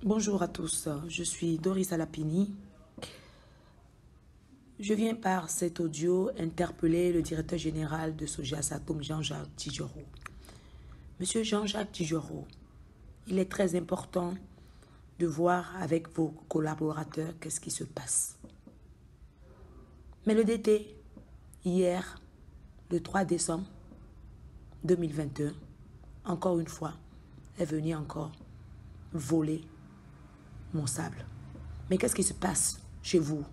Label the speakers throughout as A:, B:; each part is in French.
A: Bonjour à tous, je suis Doris Alapini. Je viens par cet audio interpeller le directeur général de Sogea-Satom, Jean-Jacques Tidjoro. Monsieur Jean-Jacques Tidjoro, il est très important de voir avec vos collaborateurs qu'est-ce qui se passe. Mais le DT, hier, le 3 décembre 2021, encore une fois, est venu encore voler mon sable. Mais qu'est-ce qui se passe chez vous?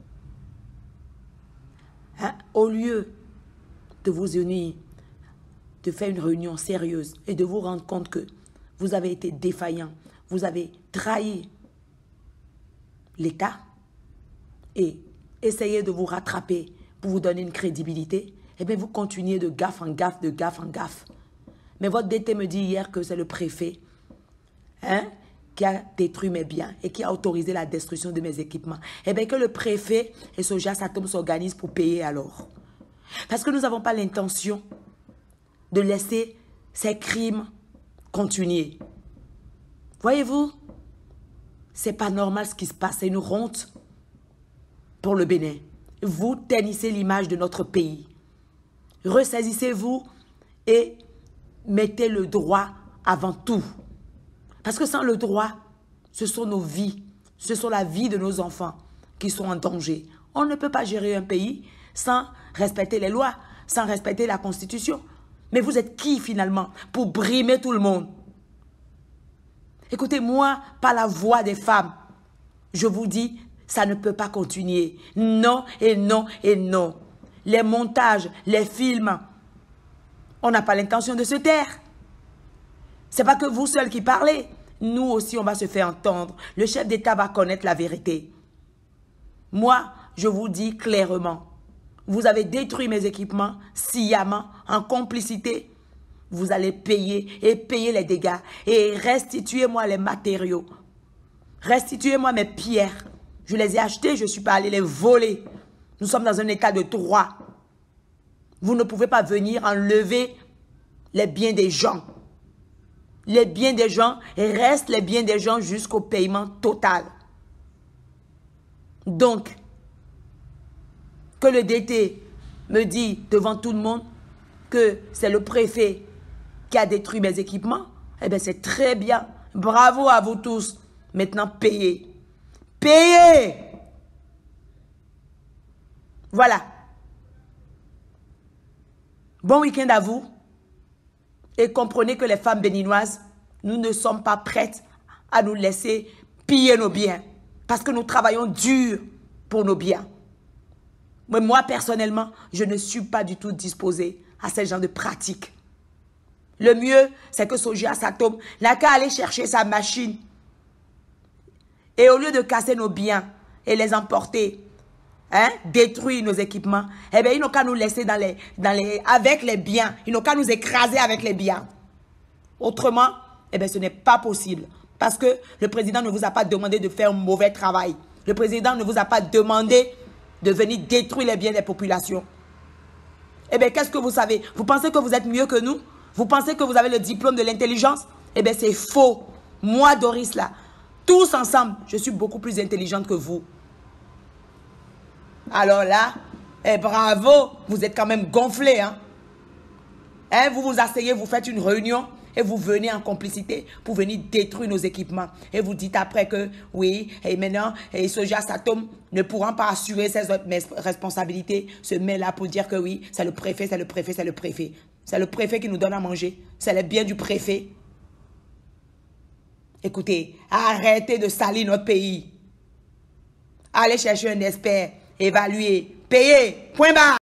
A: Hein? Au lieu de vous unir, de faire une réunion sérieuse et de vous rendre compte que vous avez été défaillant, vous avez trahi l'État et essayé de vous rattraper pour vous donner une crédibilité, eh bien vous continuez de gaffe en gaffe, de gaffe en gaffe. Mais votre DT me dit hier que c'est le préfet qui a détruit mes biens et qui a autorisé la destruction de mes équipements. Eh bien que le préfet et Sogea-Satom s'organisent pour payer alors. Parce que nous n'avons pas l'intention de laisser ces crimes continuer. Voyez-vous, c'est pas normal ce qui se passe, c'est une honte pour le Bénin. Vous ternissez l'image de notre pays. Ressaisissez-vous et mettez le droit avant tout. Parce que sans le droit, ce sont nos vies, ce sont la vie de nos enfants qui sont en danger. On ne peut pas gérer un pays sans respecter les lois, sans respecter la Constitution. Mais vous êtes qui finalement pour brimer tout le monde? Écoutez, moi, par la voix des femmes, je vous dis, ça ne peut pas continuer. Non et non et non. Les montages, les films, on n'a pas l'intention de se taire. Ce n'est pas que vous seuls qui parlez. Nous aussi, on va se faire entendre. Le chef d'État va connaître la vérité. Moi, je vous dis clairement, vous avez détruit mes équipements sciemment, en complicité. Vous allez payer et payer les dégâts. Et restituez-moi les matériaux. Restituez-moi mes pierres. Je les ai achetées, je ne suis pas allé les voler. Nous sommes dans un état de droit. Vous ne pouvez pas venir enlever les biens des gens. Les biens des gens restent les biens des gens jusqu'au paiement total. Donc, que le DT me dit devant tout le monde que c'est le préfet qui a détruit mes équipements, eh bien c'est très bien. Bravo à vous tous. Maintenant, payez. Payez! Voilà. Bon week-end à vous. Et comprenez que les femmes béninoises, nous ne sommes pas prêtes à nous laisser piller nos biens. Parce que nous travaillons dur pour nos biens. Mais moi, personnellement, je ne suis pas du tout disposée à ce genre de pratique. Le mieux, c'est que Sogea-Satom n'a qu'à aller chercher sa machine. Et au lieu de casser nos biens et les emporter, détruire nos équipements, eh bien, ils n'ont qu'à nous laisser avec les biens. Ils n'ont qu'à nous écraser avec les biens. Autrement, eh bien, ce n'est pas possible. Parce que le président ne vous a pas demandé de faire un mauvais travail. Le président ne vous a pas demandé de venir détruire les biens des populations. Eh bien, qu'est-ce que vous savez? Vous pensez que vous êtes mieux que nous? Vous pensez que vous avez le diplôme de l'intelligence? Eh bien, c'est faux. Moi, Doris, là, tous ensemble, je suis beaucoup plus intelligente que vous. Alors là, bravo, vous êtes quand même gonflés. Vous vous asseyez, vous faites une réunion et vous venez en complicité pour venir détruire nos équipements. Et vous dites après que oui, et maintenant, Sogea-Satom ne pourront pas assurer ses responsabilités, se met là pour dire que oui, c'est le préfet, c'est le préfet, c'est le préfet. C'est le préfet qui nous donne à manger. C'est le bien du préfet. Écoutez, arrêtez de salir notre pays. Allez chercher un expert. Évaluer, payer, point barre.